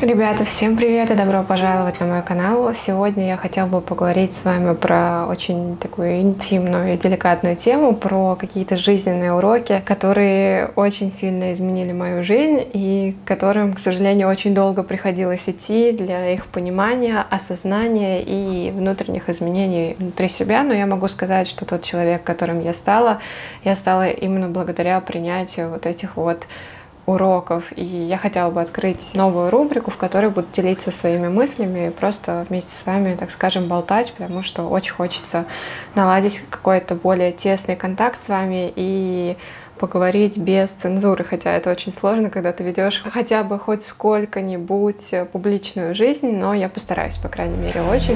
Ребята, всем привет и добро пожаловать на мой канал. Сегодня я хотела бы поговорить с вами про очень такую интимную и деликатную тему, про какие-то жизненные уроки, которые очень сильно изменили мою жизнь и к которым, к сожалению, очень долго приходилось идти для их понимания, осознания и внутренних изменений внутри себя. Но я могу сказать, что тот человек, которым я стала именно благодаря принятию вот этих вот уроков. И я хотела бы открыть новую рубрику, в которой буду делиться своими мыслями и просто вместе с вами, так скажем, болтать, потому что очень хочется наладить какой-то более тесный контакт с вами и поговорить без цензуры, хотя это очень сложно, когда ты ведешь хотя бы хоть сколько-нибудь публичную жизнь, но я постараюсь, по крайней мере, очень.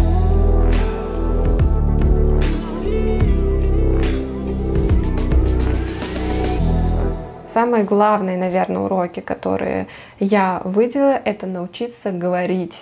Самые главные, наверное, уроки, которые я выделила, это научиться говорить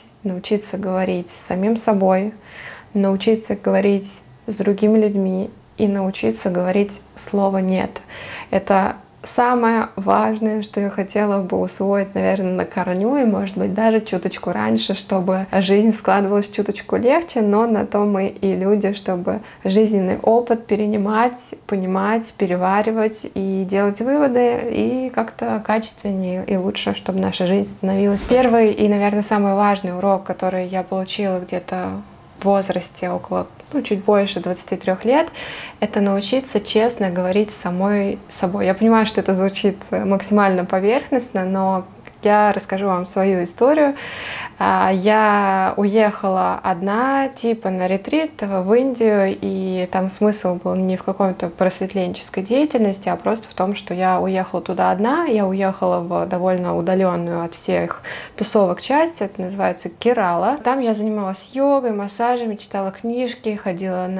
с самим собой, научиться говорить с другими людьми и научиться говорить слово «нет». Это самое важное, что я хотела бы усвоить, наверное, на корню и, может быть, даже чуточку раньше, чтобы жизнь складывалась чуточку легче, но на то мы и люди, чтобы жизненный опыт перенимать, понимать, переваривать и делать выводы, и как-то качественнее и лучше, чтобы наша жизнь становилась. Первый и, наверное, самый важный урок, который я получила где-то в возрасте около, чуть больше 23 лет, это научиться честно говорить с самой собой. Я понимаю, что это звучит максимально поверхностно, но я расскажу вам свою историю. Я уехала одна, типа на ретрит в Индию, и там смысл был не в какой-то просветленческой деятельности, а просто в том, что я уехала туда одна, я уехала в довольно удаленную от всех тусовок часть, это называется Керала. Там я занималась йогой, массажами, читала книжки, ходила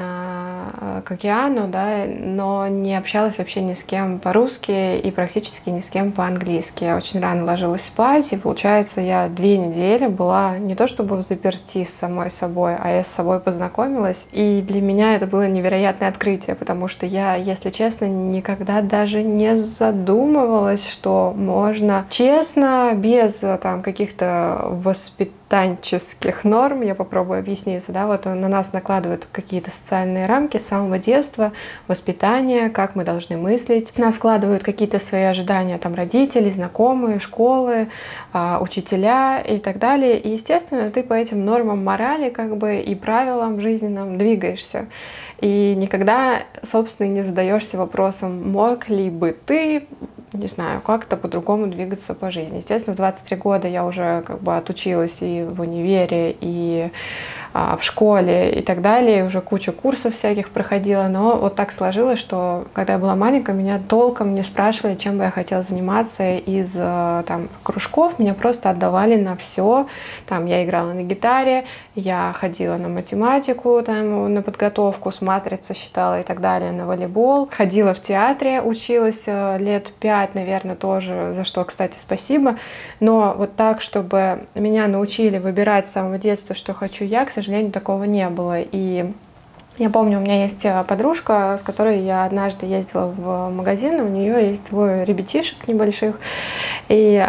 к океану, да, но не общалась вообще ни с кем по-русски и практически ни с кем по-английски. Я очень рано ложилась спать, и получается, я 2 недели была не то чтобы взаперти с самой собой, а я с собой познакомилась. И для меня это было невероятное открытие, потому что я, если честно, никогда даже не задумывалась, что можно честно, без там каких-то воспитанческих норм, я попробую объясниться, да, вот на нас накладывают какие-то социальные рамки с самого детства, воспитание, как мы должны мыслить, нас вкладывают какие-то свои ожидания, там родители, знакомые, школы, учителя и так далее. И, естественно, ты по этим нормам морали как бы и правилам жизненным двигаешься. И никогда, собственно, не задаешься вопросом, мог ли бы ты, не знаю, как-то по-другому двигаться по жизни. Естественно, в 23 года я уже как бы отучилась и в универе, и в школе и так далее, уже кучу курсов всяких проходила, но вот так сложилось, что когда я была маленькая, меня толком не спрашивали, чем бы я хотела заниматься из там кружков, меня просто отдавали на все. Там я играла на гитаре, я ходила на математику, там, на подготовку с матрицы считала и так далее, на волейбол, ходила в театре, училась лет 5, наверное, тоже, за что, кстати, спасибо. Но вот так, чтобы меня научили выбирать с самого детства, что хочу я, к сожалению, такого не было. И я помню, у меня есть подружка, с которой я однажды ездила в магазин, у нее есть 2 ребятишек небольших, и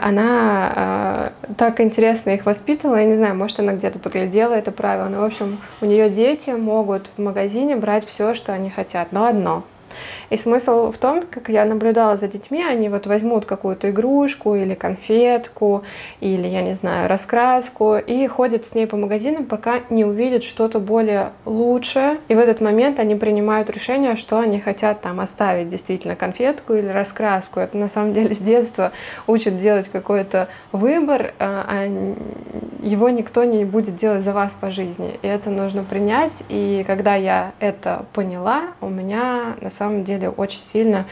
она так интересно их воспитывала, я не знаю, может, она где-то поглядела это правило, но, в общем, у нее дети могут в магазине брать все, что они хотят, но одно. И смысл в том, как я наблюдала за детьми, они вот возьмут какую-то игрушку или конфетку, или, я не знаю, раскраску, и ходят с ней по магазинам, пока не увидят что-то более лучшее. И в этот момент они принимают решение, что они хотят там оставить, действительно, конфетку или раскраску. Это на самом деле с детства учат делать какой-то выбор, а его никто не будет делать за вас по жизни. И это нужно принять. И когда я это поняла, у меня на самом деле очень сильно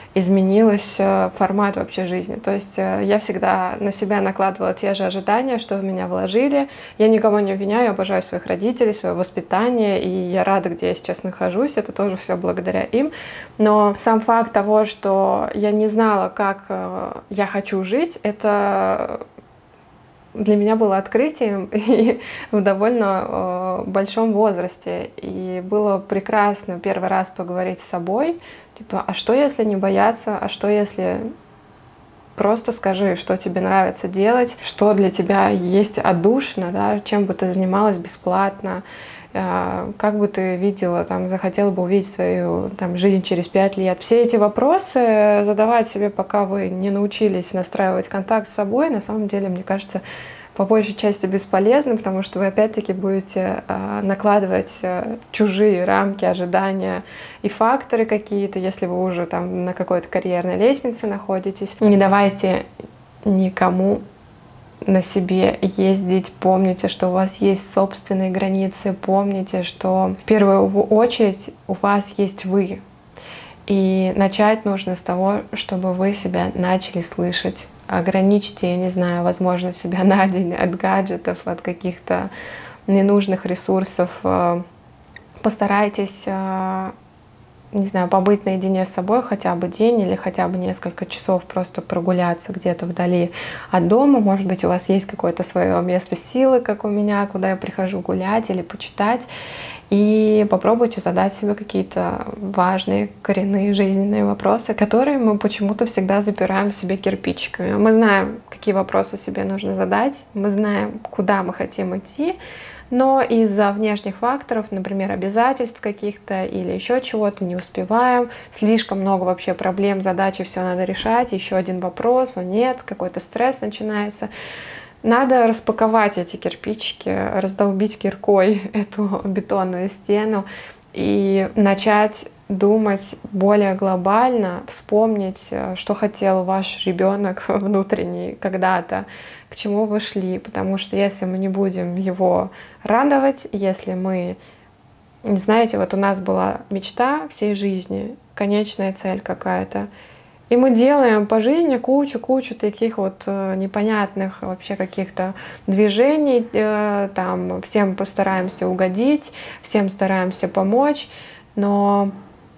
изменился формат вообще жизни. То есть я всегда на себя накладывала те же ожидания, что в меня вложили. Я никого не обвиняю, я обожаю своих родителей, свое воспитание, и я рада, где я сейчас нахожусь. Это тоже все благодаря им. Но сам факт того, что я не знала, как я хочу жить, это для меня было открытием и в довольно большом возрасте. И было прекрасно первый раз поговорить с собой, типа, а что если не бояться, а что если Просто скажи, что тебе нравится делать, что для тебя есть отдушина, да, чем бы ты занималась бесплатно, как бы ты видела, там, захотела бы увидеть свою там, жизнь через 5 лет. Все эти вопросы задавать себе, пока вы не научились настраивать контакт с собой, на самом деле, мне кажется, по большей части бесполезны, потому что вы опять-таки будете накладывать чужие рамки, ожидания и факторы какие-то, если вы уже там на какой-то карьерной лестнице находитесь. Не давайте никому на себе ездить, помните, что у вас есть собственные границы, помните, что в первую очередь у вас есть вы. И начать нужно с того, чтобы вы себя начали слышать. Ограничьте, я не знаю, возможно, себя на день от гаджетов, от каких-то ненужных ресурсов. Постарайтесь, не знаю, побыть наедине с собой хотя бы день или хотя бы несколько часов, просто прогуляться где-то вдали от дома. Может быть, у вас есть какое-то свое место силы, как у меня, куда я прихожу гулять или почитать. И попробуйте задать себе какие-то важные, коренные жизненные вопросы, которые мы почему-то всегда запираем в себе кирпичиками. Мы знаем, какие вопросы себе нужно задать, мы знаем, куда мы хотим идти, но из-за внешних факторов, например, обязательств каких-то или еще чего-то, не успеваем, слишком много вообще проблем, задачи, все надо решать, еще один вопрос, о нет, какой-то стресс начинается. Надо распаковать эти кирпичики, раздолбить киркой эту бетонную стену и начать думать более глобально, вспомнить, что хотел ваш ребенок внутренний когда-то, к чему вы шли. Потому что если мы не будем его радовать, если мы, знаете, вот у нас была мечта всей жизни, конечная цель какая-то, и мы делаем по жизни кучу таких вот непонятных вообще каких-то движений, там всем постараемся угодить, всем стараемся помочь, но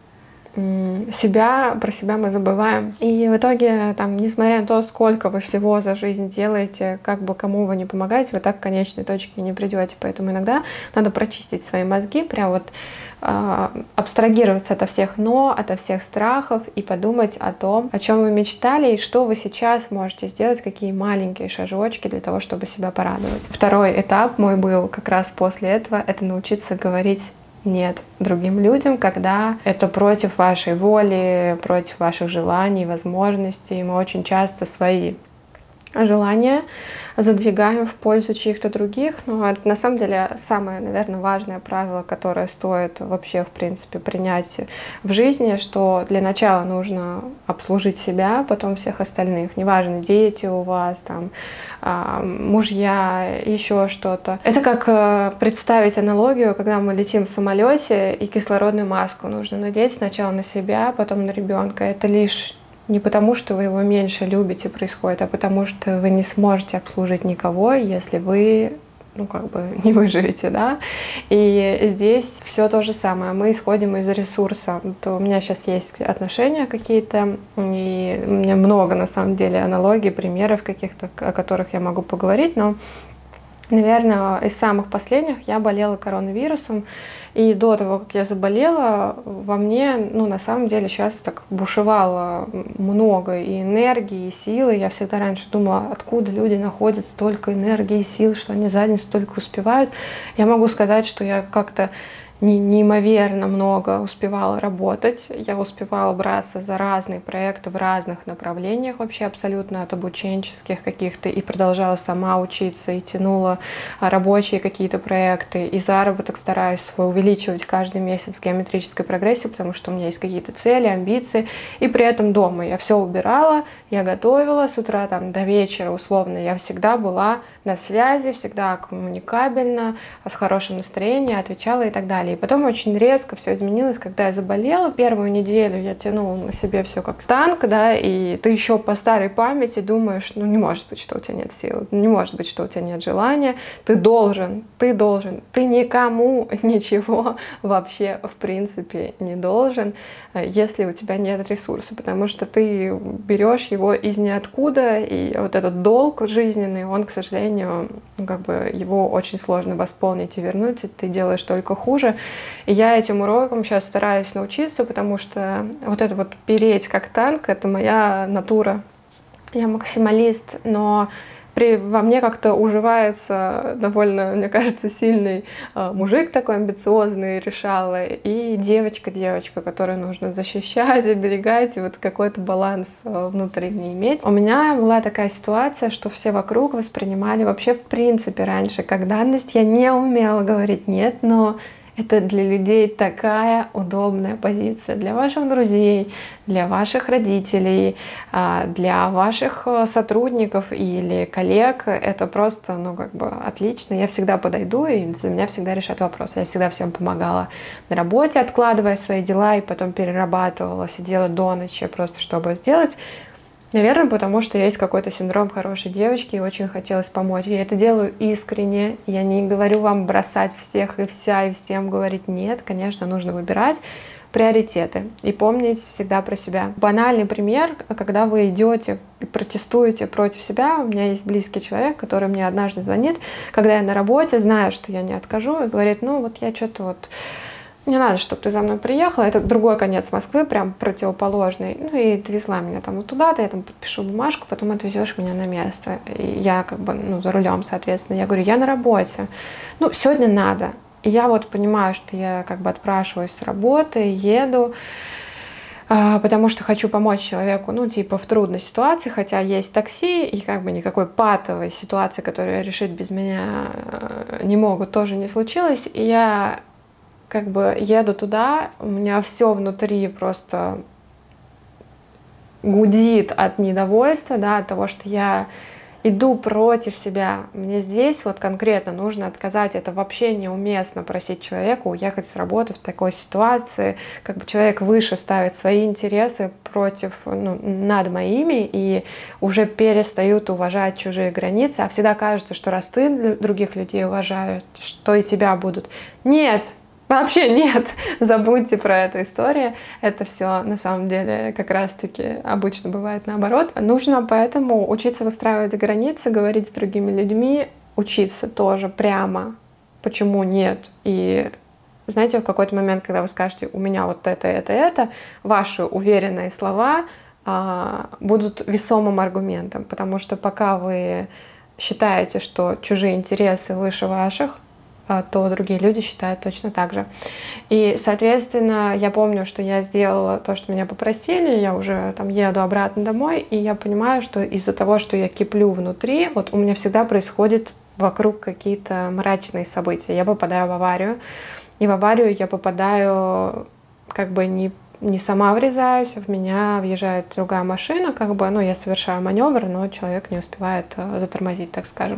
про себя мы забываем. И в итоге, там, несмотря на то, сколько вы всего за жизнь делаете, как бы кому вы не помогаете, вы так к конечной точке не придете. Поэтому иногда надо прочистить свои мозги, прям вот абстрагироваться ото всех «но», ото всех страхов и подумать о том, о чем вы мечтали и что вы сейчас можете сделать, какие маленькие шажочки для того, чтобы себя порадовать. Второй этап мой был как раз после этого — это научиться говорить «нет» другим людям, когда это против вашей воли, против ваших желаний, возможностей. Мы очень часто свои желания задвигаем в пользу чьих-то других. Но это на самом деле самое, наверное, важное правило, которое стоит вообще, в принципе, принять в жизни, что для начала нужно обслужить себя, потом всех остальных. Неважно, дети у вас, там, мужья, еще что-то. Это как представить аналогию, когда мы летим в самолете, и кислородную маску нужно надеть сначала на себя, потом на ребенка. Это лишь не потому, что вы его меньше любите, происходит, а потому что вы не сможете обслужить никого, если вы, ну, как бы не выживете, да. И здесь все то же самое. Мы исходим из ресурса. То у меня сейчас есть отношения какие-то, и у меня много, на самом деле, аналогий, примеров каких-то, о которых я могу поговорить, но, наверное, из самых последних я болела коронавирусом. И до того, как я заболела, во мне, ну, на самом деле, сейчас так бушевало много и энергии, и силы. Я всегда раньше думала, откуда люди находят столько энергии и сил, что они за день столько успевают. Я могу сказать, что я как-то неимоверно много успевала работать. Я успевала браться за разные проекты в разных направлениях, вообще абсолютно от обученческих каких-то, и продолжала сама учиться, и тянула рабочие какие-то проекты, и заработок стараюсь свой увеличивать каждый месяц в геометрической прогрессии, потому что у меня есть какие-то цели, амбиции, и при этом дома я все убирала, я готовила с утра там до вечера, условно, я всегда была на связи, всегда коммуникабельна, с хорошим настроением, отвечала и так далее. И потом очень резко все изменилось, когда я заболела. Первую неделю я тянула на себе все как танк, да, и ты еще по старой памяти думаешь, ну не может быть, что у тебя нет сил, не может быть, что у тебя нет желания, ты должен, ты никому ничего вообще в принципе не должен, если у тебя нет ресурса, потому что ты берешь его из ниоткуда, и вот этот долг жизненный, он, к сожалению, как бы его очень сложно восполнить и вернуть, и ты делаешь только хуже. И я этим уроком сейчас стараюсь научиться, потому что вот это вот переть как танк — это моя натура. Я максималист, но во мне как-то уживается довольно, мне кажется, сильный мужик такой амбициозный, решала, и девочка, которую нужно защищать, оберегать, и вот какой-то баланс внутренний иметь. У меня была такая ситуация, что все вокруг воспринимали вообще в принципе раньше как данность. Я не умела говорить «нет», но это для людей такая удобная позиция, для ваших друзей, для ваших родителей, для ваших сотрудников или коллег. Это просто, ну, как бы отлично. Я всегда подойду, и за меня всегда решат вопрос. Я всегда всем помогала на работе, откладывая свои дела, и потом перерабатывала, сидела до ночи просто, чтобы сделать. Наверное, потому что есть какой-то синдром хорошей девочки, и очень хотелось помочь. Я это делаю искренне. Я не говорю вам бросать всех и вся, и всем говорить нет. Конечно, нужно выбирать приоритеты и помнить всегда про себя. Банальный пример, когда вы идете и протестуете против себя. У меня есть близкий человек, который мне однажды звонит, когда я на работе, зная, что я не откажу, и говорит: ну вот я что-то вот... Не надо, чтобы ты за мной приехала. Это другой конец Москвы, прям противоположный. Ну и отвезла меня там вот туда-то, я там подпишу бумажку, потом отвезешь меня на место. И я как бы, ну, за рулем, соответственно. Я говорю: я на работе. Ну, сегодня надо. И я вот понимаю, что я как бы отпрашиваюсь с работы, еду, потому что хочу помочь человеку, ну, типа, в трудной ситуации, хотя есть такси, и как бы никакой патовой ситуации, которую решить без меня не могут, тоже не случилось. И я как бы еду туда, у меня все внутри просто гудит от недовольства, да, от того, что я иду против себя. Мне здесь вот конкретно нужно отказать. Это вообще неуместно просить человека уехать с работы в такой ситуации. Как бы человек выше ставит свои интересы против, ну, над моими, и уже перестают уважать чужие границы. А всегда кажется, что раз ты других людей уважаешь, что и тебя будут. Нет! Вообще нет, забудьте про эту историю. Это все на самом деле как раз-таки обычно бывает наоборот. Нужно поэтому учиться выстраивать границы, говорить с другими людьми, учиться тоже прямо, почему нет. И знаете, в какой-то момент, когда вы скажете: у меня вот это, ваши уверенные слова будут весомым аргументом, потому что пока вы считаете, что чужие интересы выше ваших, то другие люди считают точно так же. И, соответственно, я помню, что я сделала то, что меня попросили, я уже там еду обратно домой, и я понимаю, что из-за того, что я киплю внутри, вот у меня всегда происходит вокруг какие-то мрачные события. Я попадаю в аварию, и в аварию я попадаю как бы не сама врезаюсь, в меня въезжает другая машина, как бы, ну, я совершаю маневр, но человек не успевает затормозить, так скажем.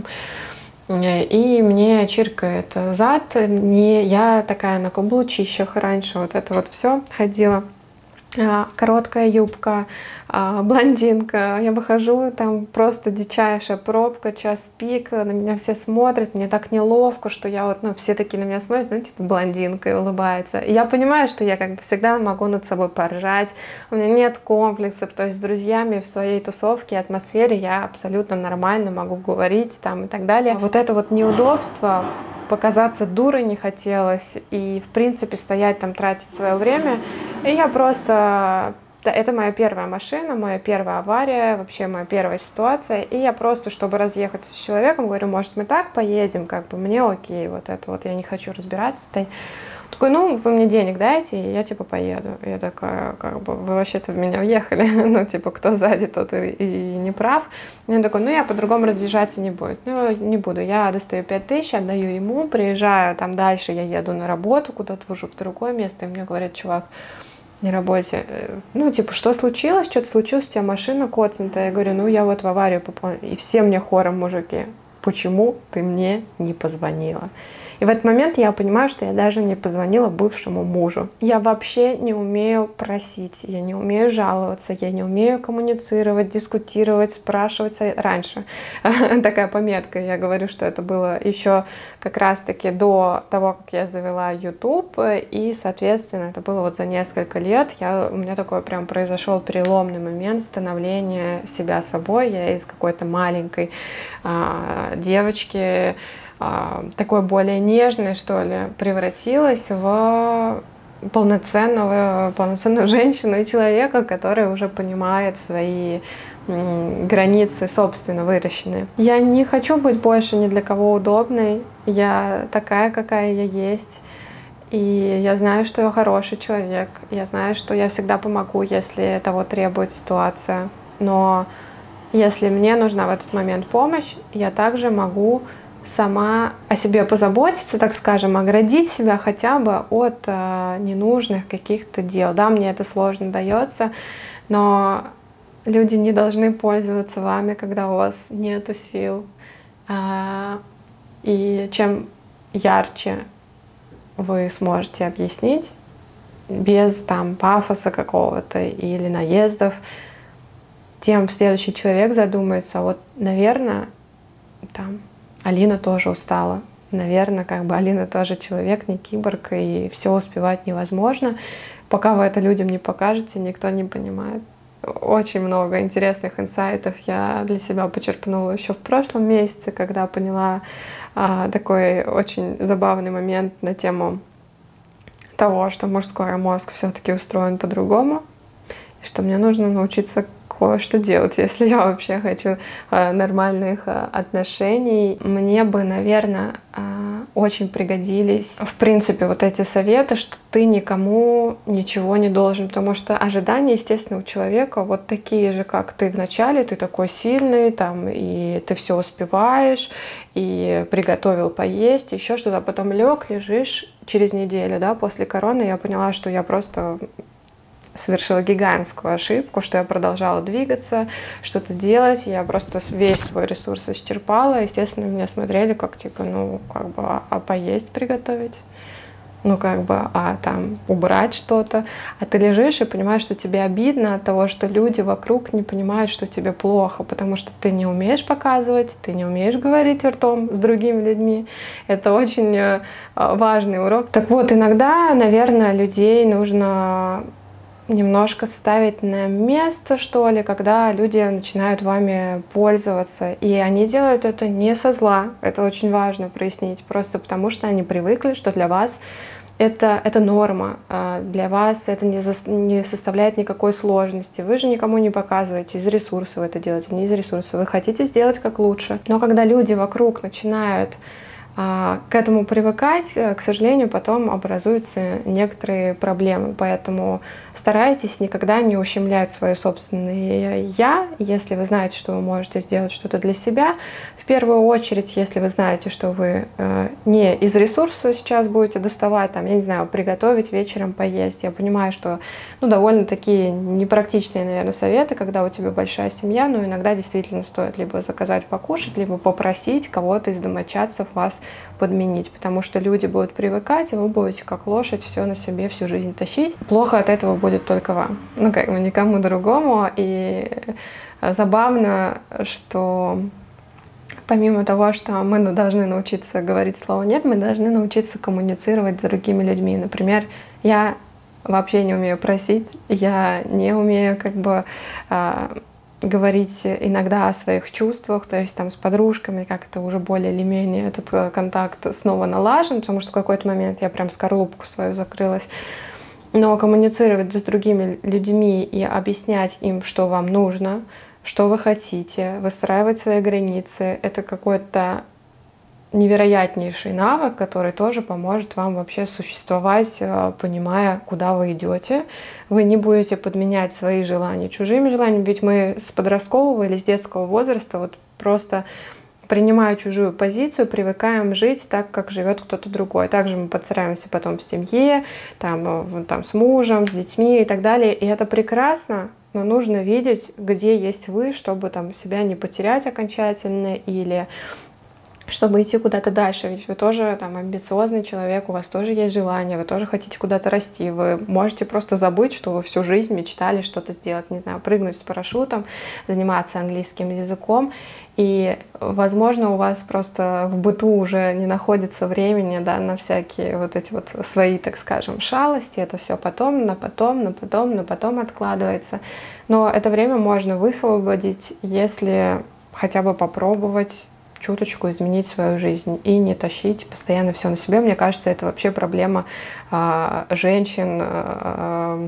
И мне чиркает зад, я такая на каблучищах раньше, вот это вот все ходила. Короткая юбка, блондинка. Я выхожу, там просто дичайшая пробка, час пик, на меня все смотрят, мне так неловко, что я вот, ну, все такие на меня смотрят, ну, типа, блондинка, и улыбаются. И я понимаю, что я как бы всегда могу над собой поржать, у меня нет комплексов, то есть с друзьями в своей тусовке, атмосфере я абсолютно нормально могу говорить там и так далее. Вот это вот неудобство, показаться дурой не хотелось, и, в принципе, стоять там, тратить свое время. И я просто... Это моя первая машина, моя первая авария, вообще моя первая ситуация. И я просто, чтобы разъехаться с человеком, говорю: может, мы так поедем, как бы мне окей, вот это вот, я не хочу разбираться. Такой: ну, вы мне денег дайте, и я, типа, поеду. Я такая, как бы, вы вообще-то в меня въехали, ну, типа, кто сзади, тот и не прав. И он такой: ну, я по-другому разъезжаться не буду. Ну, не буду, я достаю 5000, отдаю ему, приезжаю, там дальше я еду на работу, куда-то вожу в другое место, и мне говорят: чувак, на работе, ну, типа, что случилось, что-то случилось, у тебя машина коцнутая. Я говорю: ну, я вот в аварию попала. И все мне хором: мужики, почему ты мне не позвонила? И в этот момент я понимаю, что я даже не позвонила бывшему мужу. Я вообще не умею просить, я не умею жаловаться, я не умею коммуницировать, дискутировать, спрашивать. Раньше такая пометка, я говорю, что это было еще как раз-таки до того, как я завела YouTube, и, соответственно, это было вот за несколько лет. У меня такой прям произошел переломный момент становления себя собой. Я из какой-то маленькой девочки, такой более нежной, что ли, превратилась в полноценную женщину и человека, который уже понимает свои границы собственно выращенные. Я не хочу быть больше ни для кого удобной. Я такая, какая я есть. И я знаю, что я хороший человек. Я знаю, что я всегда помогу, если того требует ситуация. Но если мне нужна в этот момент помощь, я также могу сама о себе позаботиться, так скажем, оградить себя хотя бы от ненужных каких-то дел. Да, мне это сложно дается, но люди не должны пользоваться вами, когда у вас нету сил. И чем ярче вы сможете объяснить, без там пафоса какого-то или наездов, тем следующий человек задумается, вот, наверное, там Алина тоже устала. Наверное, как бы Алина тоже человек, не киборг, и все успевать невозможно. Пока вы это людям не покажете, никто не понимает. Очень много интересных инсайтов я для себя почерпнула еще в прошлом месяце, когда поняла такой очень забавный момент на тему того, что мужской мозг все-таки устроен по-другому, и что мне нужно научиться кое-что делать, если я вообще хочу нормальных отношений. Мне бы, наверное, очень пригодились, в принципе, вот эти советы, что ты никому ничего не должен, потому что ожидания, естественно, у человека вот такие же, как ты вначале, ты такой сильный, там, и ты все успеваешь, и приготовил поесть, еще что-то, потом лег, лежишь через неделю, да, после короны я поняла, что я просто совершила гигантскую ошибку, что я продолжала двигаться, что-то делать, я просто весь свой ресурс исчерпала. Естественно, меня смотрели как, типа, ну, как бы, а поесть приготовить? Ну, как бы, а там убрать что-то? А ты лежишь и понимаешь, что тебе обидно от того, что люди вокруг не понимают, что тебе плохо, потому что ты не умеешь показывать, ты не умеешь говорить ртом с другими людьми. Это очень важный урок. Так вот, иногда, наверное, людей нужно немножко ставить на место, что ли, когда люди начинают вами пользоваться. И они делают это не со зла, это очень важно прояснить, просто потому что они привыкли, что для вас это норма, для вас это не составляет никакой сложности. Вы же никому не показываете, из ресурсов это делаете, не из ресурсов. Вы хотите сделать как лучше. Но когда люди вокруг начинают к этому привыкать, к сожалению, потом образуются некоторые проблемы. Поэтому старайтесь никогда не ущемлять свое собственное «я», если вы знаете, что вы можете сделать что-то для себя. В первую очередь, если вы знаете, что вы не из ресурса сейчас будете доставать, там, я не знаю, приготовить вечером поесть. Я понимаю, что довольно такие непрактичные, наверное, советы, когда у тебя большая семья, но иногда действительно стоит либо заказать покушать, либо попросить кого-то из домочадцев вас подменить, потому что люди будут привыкать, и вы будете как лошадь все на себе всю жизнь тащить. Плохо от этого будет только вам, как бы никому другому. И забавно, что помимо того, что мы должны научиться говорить слово «нет», мы должны научиться коммуницировать с другими людьми. Например, я вообще не умею просить, я не умею как бы говорить иногда о своих чувствах, то есть там с подружками как-то уже более или менее этот контакт снова налажен, потому что в какой-то момент я прям скорлупку свою закрылась. Но коммуницировать с другими людьми и объяснять им, что вам нужно, что вы хотите, выстраивать свои границы, это какой-то невероятнейший навык, который тоже поможет вам вообще существовать, понимая, куда вы идете. Вы не будете подменять свои желания чужими желаниями, ведь мы с подросткового или с детского возраста вот просто, принимая чужую позицию, привыкаем жить так, как живет кто-то другой. Также мы подстраиваемся потом в семье, там с мужем, с детьми и так далее. И это прекрасно, но нужно видеть, где есть вы, чтобы там себя не потерять окончательно или чтобы идти куда-то дальше. Ведь вы тоже там амбициозный человек, у вас тоже есть желание, вы тоже хотите куда-то расти. Вы можете просто забыть, что вы всю жизнь мечтали что-то сделать, не знаю, прыгнуть с парашютом, заниматься английским языком. И, возможно, у вас просто в быту уже не находится времени, да, на всякие вот эти вот свои, так скажем, шалости. Это все потом откладывается. Но это время можно высвободить, если хотя бы попробовать чуточку изменить свою жизнь и не тащить постоянно все на себе. Мне кажется, это вообще проблема женщин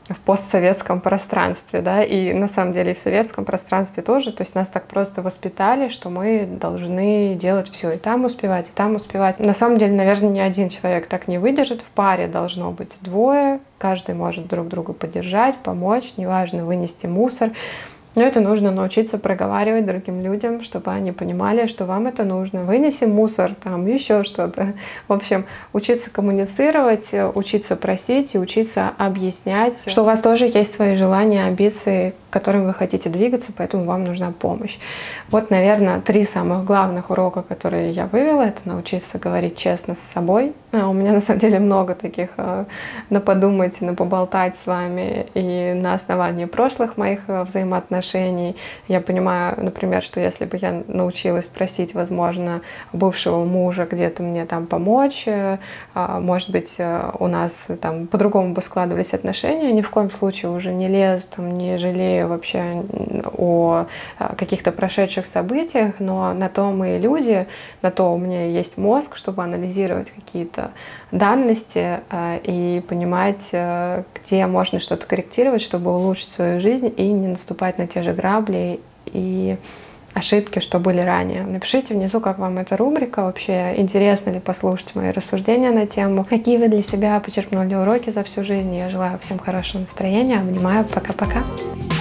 в постсоветском пространстве, да, и на самом деле и в советском пространстве тоже, то есть нас так просто воспитали, что мы должны делать все и там успевать, и там успевать. На самом деле, наверное, ни один человек так не выдержит, в паре должно быть двое, каждый может друг друга поддержать, помочь, неважно, вынести мусор. Но это нужно научиться проговаривать другим людям, чтобы они понимали, что вам это нужно. Вынеси мусор, там еще что-то. В общем, учиться коммуницировать, учиться просить и учиться объяснять, что у вас тоже есть свои желания, амбиции, к которым вы хотите двигаться, поэтому вам нужна помощь. Вот, наверное, 3 самых главных урока, которые я вывела, это научиться говорить честно с собой. У меня на самом деле много таких на подумать, на поболтать с вами и на основании прошлых моих взаимоотношений. Я понимаю, например, что если бы я научилась просить, возможно, бывшего мужа где-то мне там помочь, может быть, у нас там по-другому бы складывались отношения, ни в коем случае уже не лезу, там, не жалею вообще о каких-то прошедших событиях, но на то мы люди, на то у меня есть мозг, чтобы анализировать какие-то данности и понимать, где можно что-то корректировать, чтобы улучшить свою жизнь и не наступать на те же грабли и ошибки, что были ранее. Напишите внизу, как вам эта рубрика, вообще интересно ли послушать мои рассуждения на тему, какие вы для себя почерпнули уроки за всю жизнь. Я желаю всем хорошего настроения, обнимаю, пока-пока.